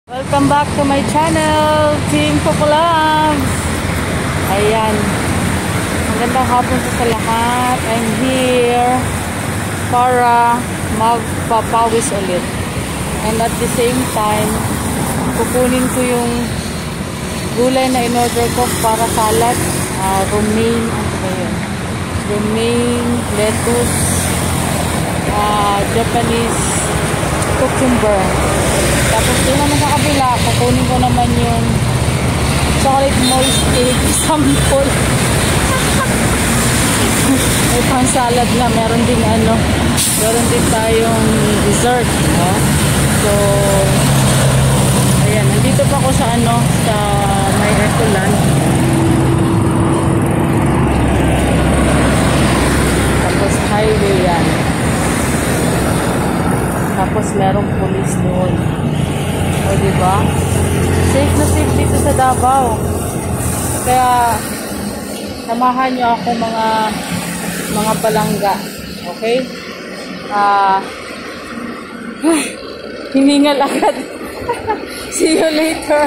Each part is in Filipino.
Welcome back to my channel, Team Kukulabs. Ayan, magandang hapon sa lahat. I'm here para magpapawis ulit. And at the same time, kukunin ko yung gulay na in-order ko para salad. Romaine, ano ba yun? Romaine, lettuce, Japanese cucumber. Tapos doon naman sa kabila, kukunin ko naman yung chocolate moist cake sample. May pang salad na, meron din tayong dessert, no? So ayan, nandito pa ako sa sa may Ecoland. Tapos highway yan. Tapos merong police doon. O diba? Safe na safe dito sa Davao. Kaya samahan nyo ako mga palangga. Okay? Hiningal agad. See you later.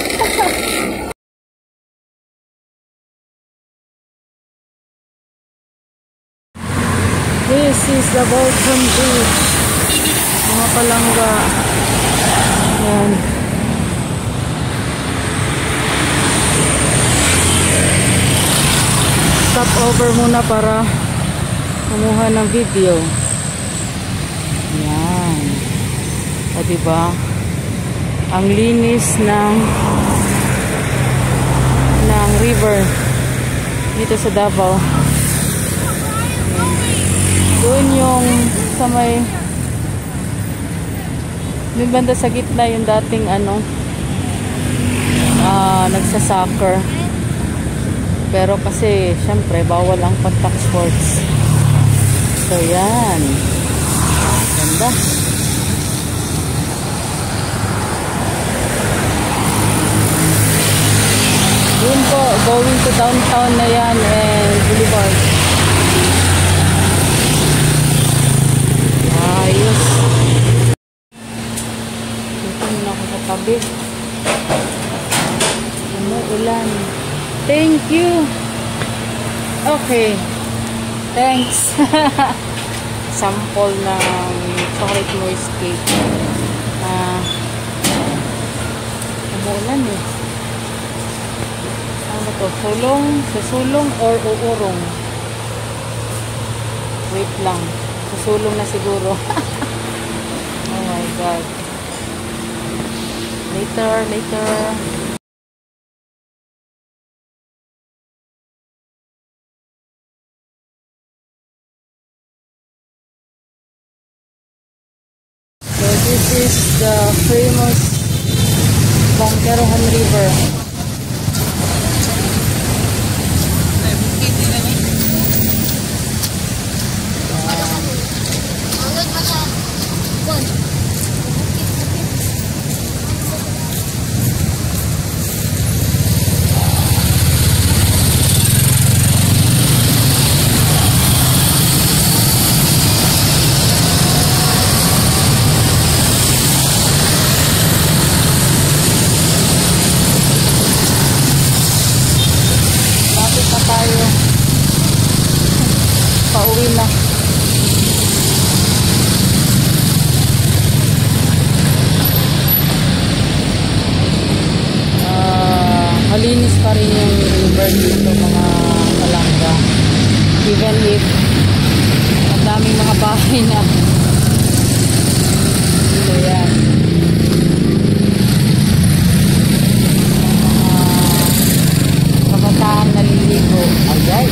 This is the Bolton Beach. Mga palangga. Ayan. Stop over muna para kumuha ng video. Ayan. O diba? Ang linis ng river dito sa Davao. Ayan. Doon yung sa may banda sa gitna yung dating nagsasoccer. Pero kasi syempre bawal ang contact sports. So yan. Ganda. Yun po, going to downtown na yan and Boulevard. Ayos. Tabi. Umuulan. Thank you. Okay. Thanks. Sample ng chocolate moist cake. Umuulan eh. Ano to? Susulong or uurong? Wait lang. Susulong na siguro. Oh my God. Later. So this is the famous Bangkerohan River. Pauwi na. Malinis pa rin yung river dito mga palangga. Even if ang daming mga bahay na. So yan. Kabataan naliligo. Agay.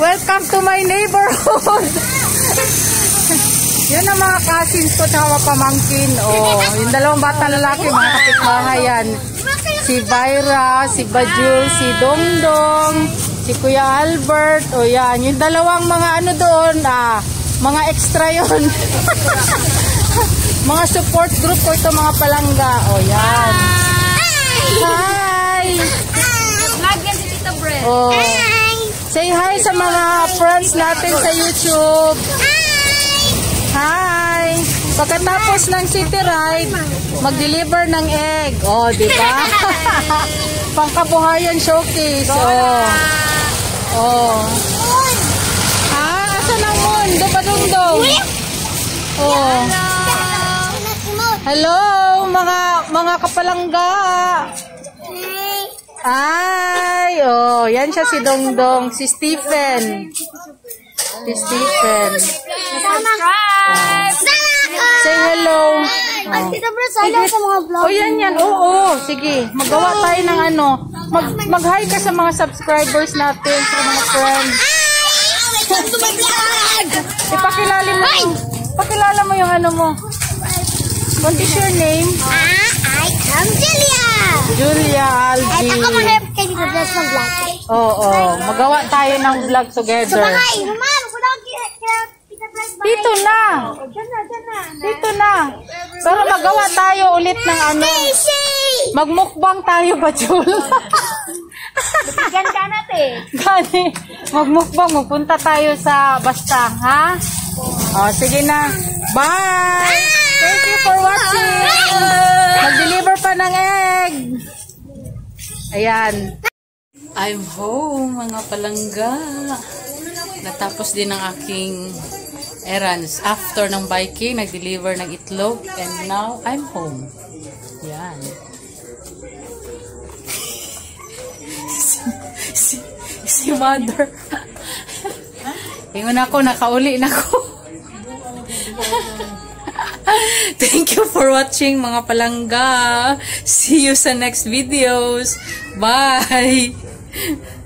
Welcome to my neighborhood. Yun ang mga cousins ko tsaka mga pamangkin. Oh, yung dalawang bata lalaki, mga kapitbahay yan. Si Byra, si Bajul, si Dongdong, si Kuya Albert. O yan, yung dalawang mga ano doon, mga extra yun. Mga support group ko ito, mga palangga. O yan. Hi! Vlog yan si Tita Brett. Oh. Say hi sa mga friends natin sa YouTube. Hi! Pagkatapos ng city ride, mag-deliver ng egg. Oh, di ba? Pangkabuhayan showcase. Oh. Oh. Asan ang moon? Dupadungdong. Oh. Hello, mga kapalangga. Ay, oh, yan siya si Dongdong, si Stephen. Si Stephen. Subscribe! Say hello. Tita Brett, hello sa mga vlog. Oh, yan. Oo. Sige, magawa tayo ng ano. Mag-hi ka sa mga subscribers natin, sa mga friends. Pakilala mo yung ano mo. What is your name? I am Julia. Julia Aldi. At ako mag-help kay Tita Brett ng vlog. Oo. Magawa tayo ng vlog together. Sumakay, Mama, wala akong Tita Brett. Dito na. Diyan na. Dito na. Pero magawa tayo ulit ng ano. Magmukbang tayo ba, Jul? Bigyan ka natin. Gani. Magmukbang. Magpunta tayo sa Basta, ha? O, sige na. Bye! Thank you for watching. Mag-deliver pa ng egg. Ayan. I'm home, mga palangga. Natapos din ang aking errands. After ng biking, nag-deliver ng itlog. And now, I'm home. Yan. Si mother. Ingon ako, nakauli na ako. Thank you for watching, mga palangga. See you sa next videos. Bye!